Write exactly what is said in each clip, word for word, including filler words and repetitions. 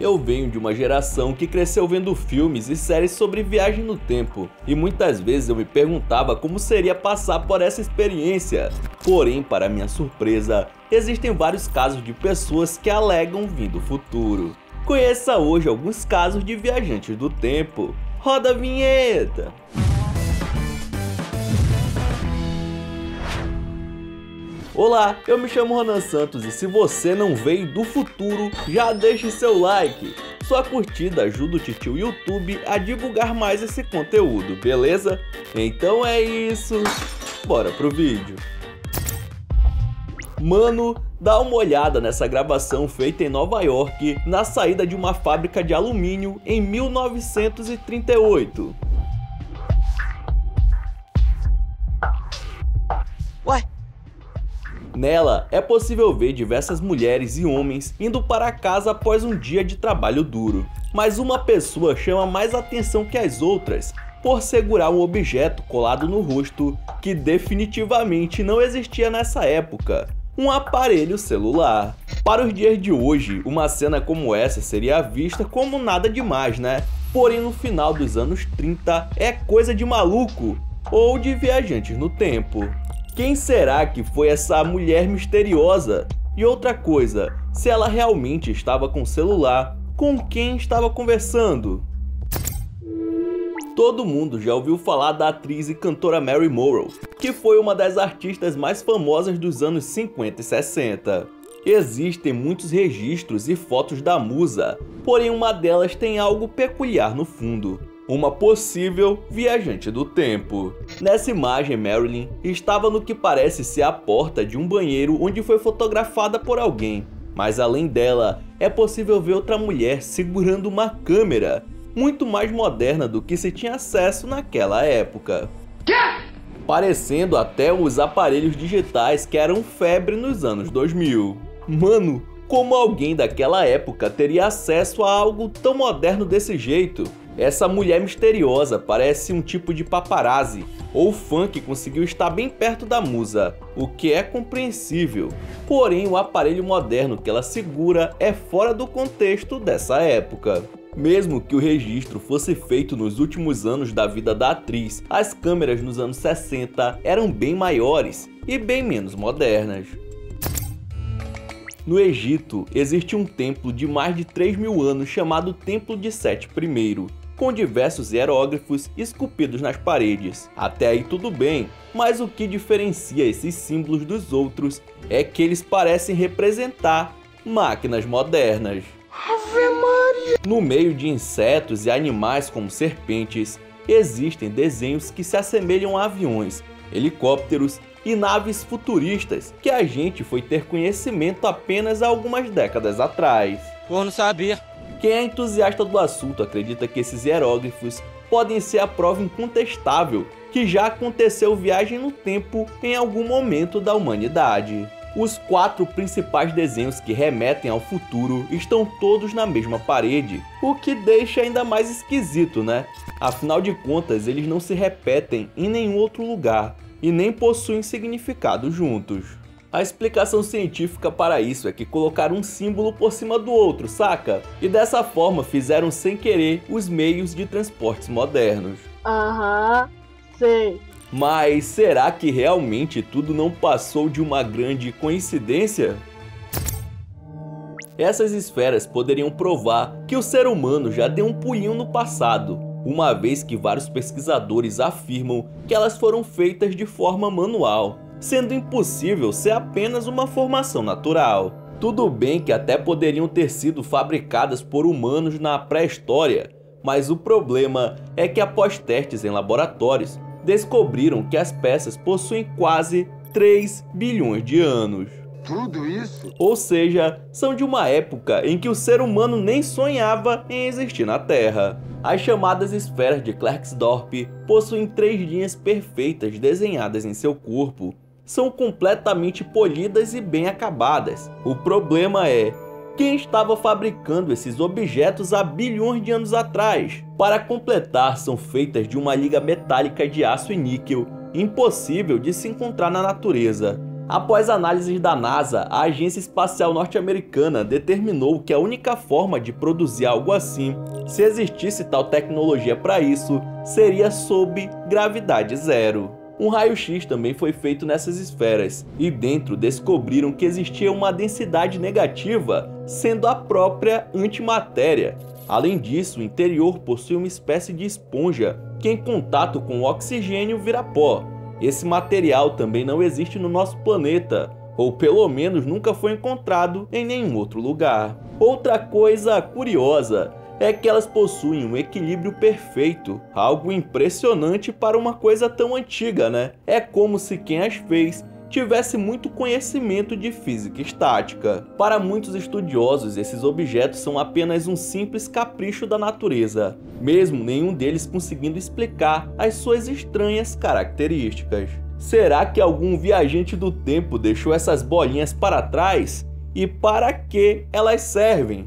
Eu venho de uma geração que cresceu vendo filmes e séries sobre viagem no tempo, e muitas vezes eu me perguntava como seria passar por essa experiência. Porém, para minha surpresa, existem vários casos de pessoas que alegam vir do futuro. Conheça hoje alguns casos de viajantes do tempo. Roda a vinheta! Olá, eu me chamo Ronan Santos e se você não veio do futuro, já deixe seu like. Sua curtida ajuda o titio YouTube a divulgar mais esse conteúdo, beleza? Então é isso, bora pro vídeo. Mano, dá uma olhada nessa gravação feita em Nova York, na saída de uma fábrica de alumínio em mil novecentos e trinta e oito. Ué? Nela, é possível ver diversas mulheres e homens indo para casa após um dia de trabalho duro. Mas uma pessoa chama mais atenção que as outras, por segurar um objeto colado no rosto que definitivamente não existia nessa época. Um aparelho celular. Para os dias de hoje, uma cena como essa seria vista como nada demais, né? Porém, no final dos anos trinta, é coisa de maluco ou de viajantes no tempo. Quem será que foi essa mulher misteriosa? E outra coisa, se ela realmente estava com o celular, com quem estava conversando? Todo mundo já ouviu falar da atriz e cantora Mary Monroe, que foi uma das artistas mais famosas dos anos cinquenta e sessenta. Existem muitos registros e fotos da musa, porém uma delas tem algo peculiar no fundo. Uma possível viajante do tempo. Nessa imagem, Marilyn estava no que parece ser a porta de um banheiro onde foi fotografada por alguém. Mas além dela, é possível ver outra mulher segurando uma câmera, muito mais moderna do que se tinha acesso naquela época. Parecendo até os aparelhos digitais que eram febre nos anos dois mil. Mano, como alguém daquela época teria acesso a algo tão moderno desse jeito? Essa mulher misteriosa parece um tipo de paparazzi ou fã que conseguiu estar bem perto da musa, o que é compreensível. Porém, o aparelho moderno que ela segura é fora do contexto dessa época. Mesmo que o registro fosse feito nos últimos anos da vida da atriz, as câmeras nos anos sessenta eram bem maiores e bem menos modernas. No Egito, existe um templo de mais de três mil anos chamado Templo de Sete I, com diversos hieróglifos esculpidos nas paredes. Até aí tudo bem, mas o que diferencia esses símbolos dos outros é que eles parecem representar máquinas modernas. Ave Maria! No meio de insetos e animais como serpentes, existem desenhos que se assemelham a aviões, helicópteros e naves futuristas que a gente foi ter conhecimento apenas há algumas décadas atrás. Pô, não sabia. Quem é entusiasta do assunto acredita que esses hieróglifos podem ser a prova incontestável que já aconteceu viagem no tempo em algum momento da humanidade. Os quatro principais desenhos que remetem ao futuro estão todos na mesma parede, o que deixa ainda mais esquisito, né? Afinal de contas, eles não se repetem em nenhum outro lugar e nem possuem significado juntos. A explicação científica para isso é que colocaram um símbolo por cima do outro, saca? E dessa forma fizeram sem querer os meios de transportes modernos. Aham, sei. Mas será que realmente tudo não passou de uma grande coincidência? Essas esferas poderiam provar que o ser humano já deu um pulinho no passado, uma vez que vários pesquisadores afirmam que elas foram feitas de forma manual, sendo impossível ser apenas uma formação natural. Tudo bem que até poderiam ter sido fabricadas por humanos na pré-história, mas o problema é que após testes em laboratórios, descobriram que as peças possuem quase três bilhões de anos. Tudo isso? Ou seja, são de uma época em que o ser humano nem sonhava em existir na Terra. As chamadas esferas de Klerksdorp possuem três linhas perfeitas desenhadas em seu corpo. São completamente polidas e bem acabadas. O problema é, quem estava fabricando esses objetos há bilhões de anos atrás? Para completar, são feitas de uma liga metálica de aço e níquel, impossível de se encontrar na natureza. Após análises da NASA, a Agência Espacial Norte-Americana determinou que a única forma de produzir algo assim, se existisse tal tecnologia para isso, seria sob gravidade zero. Um raio-x também foi feito nessas esferas, e dentro descobriram que existia uma densidade negativa, sendo a própria antimatéria. Além disso, o interior possui uma espécie de esponja, que em contato com o oxigênio vira pó. Esse material também não existe no nosso planeta, ou pelo menos nunca foi encontrado em nenhum outro lugar. Outra coisa curiosa é que elas possuem um equilíbrio perfeito, algo impressionante para uma coisa tão antiga, né? É como se quem as fez tivesse muito conhecimento de física estática. Para muitos estudiosos, esses objetos são apenas um simples capricho da natureza, mesmo nenhum deles conseguindo explicar as suas estranhas características. Será que algum viajante do tempo deixou essas bolinhas para trás? E para que elas servem?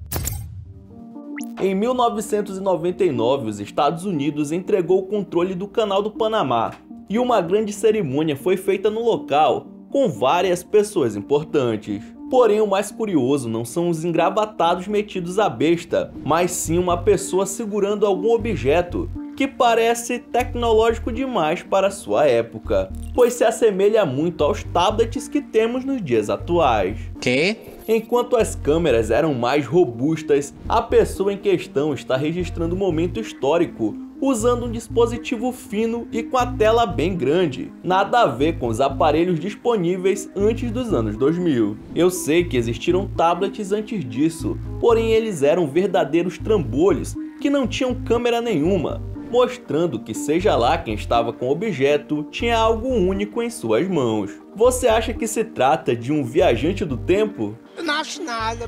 Em mil novecentos e noventa e nove, os Estados Unidos entregou o controle do Canal do Panamá, e uma grande cerimônia foi feita no local, com várias pessoas importantes. Porém, o mais curioso não são os engravatados metidos à besta, mas sim uma pessoa segurando algum objeto que parece tecnológico demais para sua época, pois se assemelha muito aos tablets que temos nos dias atuais. Quê? Enquanto as câmeras eram mais robustas, a pessoa em questão está registrando um momento histórico usando um dispositivo fino e com a tela bem grande. Nada a ver com os aparelhos disponíveis antes dos anos dois mil. Eu sei que existiram tablets antes disso, porém eles eram verdadeiros trambolhos que não tinham câmera nenhuma, mostrando que seja lá quem estava com o objeto tinha algo único em suas mãos. Você acha que se trata de um viajante do tempo? Eu não acho nada.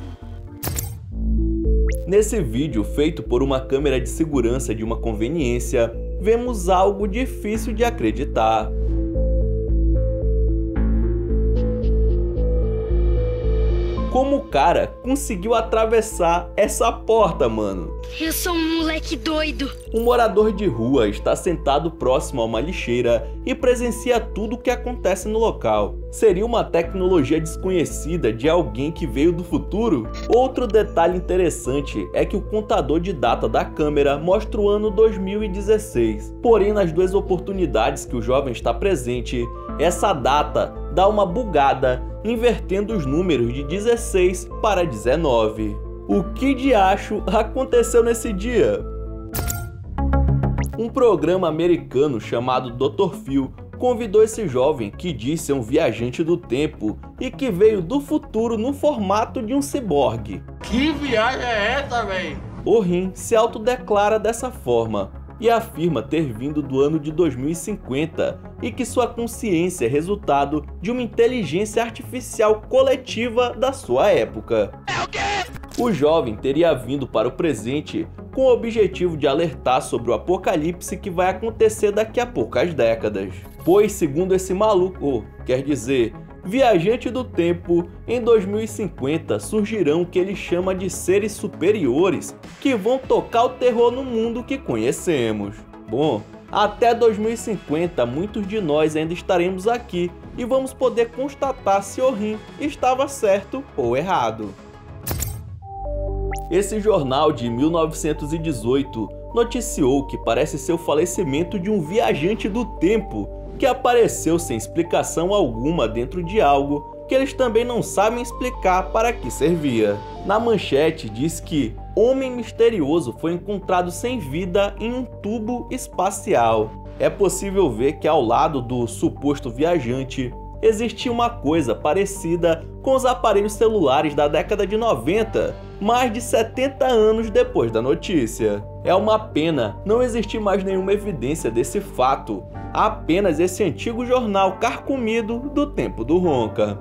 Nesse vídeo, feito por uma câmera de segurança de uma conveniência, vemos algo difícil de acreditar. Como o cara conseguiu atravessar essa porta, mano? Eu sou um moleque doido. Um morador de rua está sentado próximo a uma lixeira e presencia tudo o que acontece no local. Seria uma tecnologia desconhecida de alguém que veio do futuro? Outro detalhe interessante é que o contador de data da câmera mostra o ano dois mil e dezesseis. Porém, nas duas oportunidades que o jovem está presente, essa data dá uma bugada, invertendo os números de dezesseis para dezenove. O que de acho aconteceu nesse dia? Um programa americano chamado doutor Phil convidou esse jovem que diz ser um viajante do tempo e que veio do futuro no formato de um ciborgue. Que viagem é essa, véi? O Rin se autodeclara dessa forma e afirma ter vindo do ano de dois mil e cinquenta e que sua consciência é resultado de uma inteligência artificial coletiva da sua época. É o quê? O jovem teria vindo para o presente com o objetivo de alertar sobre o apocalipse que vai acontecer daqui a poucas décadas. Pois, segundo esse maluco, ou, quer dizer, viajante do tempo, em dois mil e cinquenta surgirão o que ele chama de seres superiores que vão tocar o terror no mundo que conhecemos. Bom, até dois mil e cinquenta muitos de nós ainda estaremos aqui e vamos poder constatar se o Rin estava certo ou errado. Esse jornal de mil novecentos e dezoito noticiou que parece ser o falecimento de um viajante do tempo que apareceu sem explicação alguma dentro de algo que eles também não sabem explicar para que servia. Na manchete diz que homem misterioso foi encontrado sem vida em um tubo espacial. É possível ver que ao lado do suposto viajante existia uma coisa parecida com os aparelhos celulares da década de noventa, mais de setenta anos depois da notícia. É uma pena não existir mais nenhuma evidência desse fato, apenas esse antigo jornal carcomido do tempo do Ronca.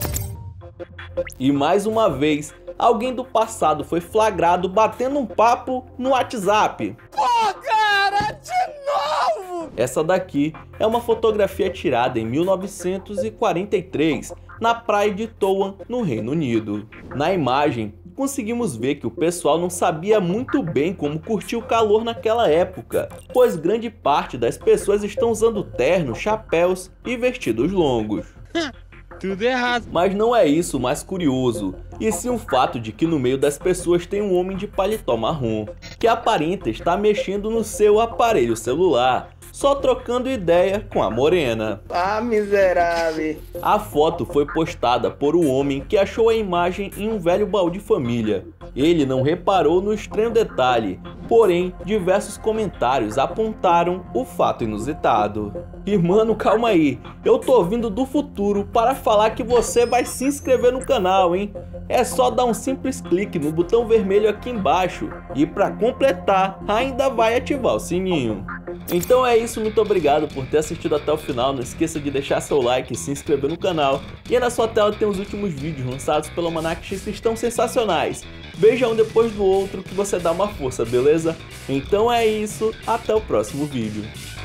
E mais uma vez, alguém do passado foi flagrado batendo um papo no WhatsApp. Pô, cara, de novo! Essa daqui é uma fotografia tirada em mil novecentos e quarenta e três, na praia de Towan, no Reino Unido. Na imagem, conseguimos ver que o pessoal não sabia muito bem como curtir o calor naquela época, pois grande parte das pessoas estão usando ternos, chapéus e vestidos longos. Tudo errado. Mas não é isso o mais curioso, e sim o fato de que no meio das pessoas tem um homem de paletó marrom, que aparenta estar mexendo no seu aparelho celular, só trocando ideia com a morena. Ah, miserável. A foto foi postada por um homem que achou a imagem em um velho baú de família. Ele não reparou no estranho detalhe, porém, diversos comentários apontaram o fato inusitado. E mano, calma aí, eu tô vindo do futuro para falar que você vai se inscrever no canal, hein? É só dar um simples clique no botão vermelho aqui embaixo e para completar, ainda vai ativar o sininho. Então é isso, muito obrigado por ter assistido até o final, não esqueça de deixar seu like e se inscrever no canal. E aí na sua tela tem os últimos vídeos lançados pelo Almanac X que estão sensacionais. Veja um depois do outro que você dá uma força, beleza? Então é isso, até o próximo vídeo.